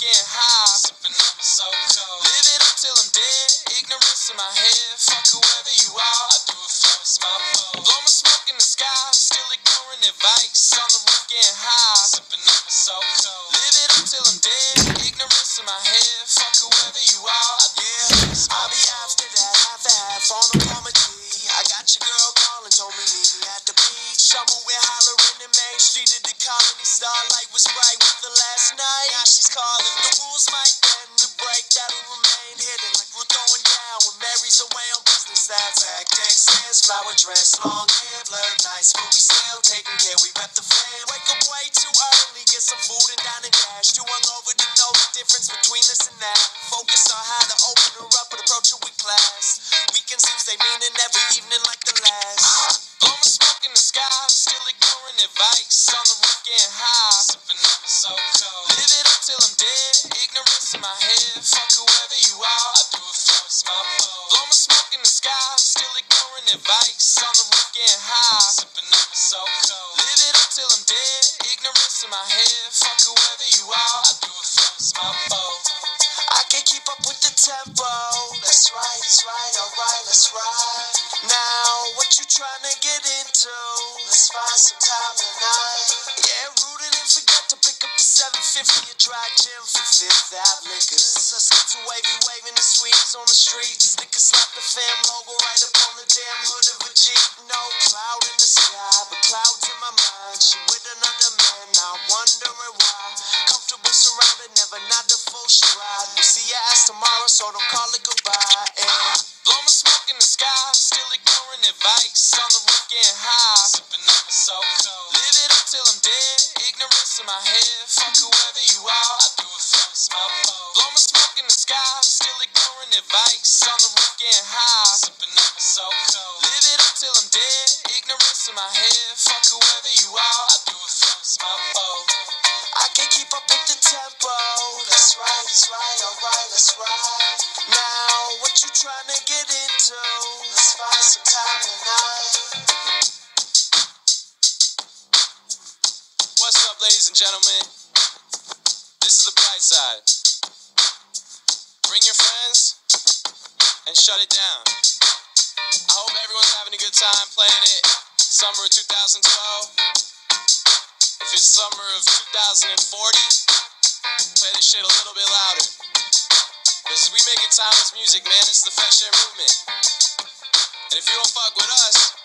getting high. Sipping up is so cold. Live it up till I'm dead. Ignorance in my head. Fuck whoever you are. I do it for it's my fault. Blow my smoke in the sky. Still ignoring advice. On the roof getting high. Sipping up is so cold. Live it up till I'm dead. Ignorance in my head. Fuck whoever you are. Yeah, I'll be after that half and half on a Palmer G. I got your girl calling, told me meet me at the beach. I'm with hollering in Main Street at the colony. Starlight was bright with the last night. Now she's calling. The rules might bend to break. That'll remain hidden like we're throwing down when Mary's away on business. That's tactics. Says flower dress, long hair, blurred nights, but we still taking care. We rep the fam. Wake up way too early, get some food and dine and dash. Too hungover to know the difference between this and that. Focus on how to open her up and approach her with class. Weekends Tuesday meaning every evening like the last. Blow my smoke in the sky, still ignoring advice. On the roof getting high, sipping up is so cold. Live it up till I'm dead, ignorance in my head. Fuck whoever you are, I do it for it's my fault. Blow my smoke in the sky, still ignoring advice. On the roof getting high, sipping up is so cold. Live it up till I'm dead, ignorance in my head. Fuck whoever you are, I do it for it's my fault. I can't keep up with the tempo. That's right, alright, let's ride. Now, what you trying to get into? Let's find some time tonight. Yeah, rooted and forget to pick up the 750 a dry gym for Fifth Ave liquors. Suskins are wavy, waving the sweeties on the street. Sticker slap the fam logo right up on the damn hood of a Jeep. No cloud in the sky, but clouds in my mind. She with another man, now wondering why. Comfortable surrounded, never not the full stride. We'll see your ass tomorrow, so don't call it goodbye. And blow my smoke in the sky, still ignoring advice. On the roof getting high, sipping up is so cold. Live it up till I'm dead, ignorance in my head. Fuck whoever you are, I do it for it's my fault. Blow my smoke in the sky, still ignoring advice. On the roof getting high, sipping up is so cold. Live it up till I'm dead, ignorance in my head. Fuck whoever you are, I do it for it's my fault. I can't keep up with the tempo. That's right, alright, let's ride. Now, what you trying to get into? Let's find some time tonight. What's up, ladies and gentlemen? This is the bright side. Bring your friends and shut it down. I hope everyone's having a good time playing it. Summer of 2012. If it's summer of 2040, play this shit a little bit louder. Cause we making timeless music, man. It's the fresh air movement. And if you don't fuck with us,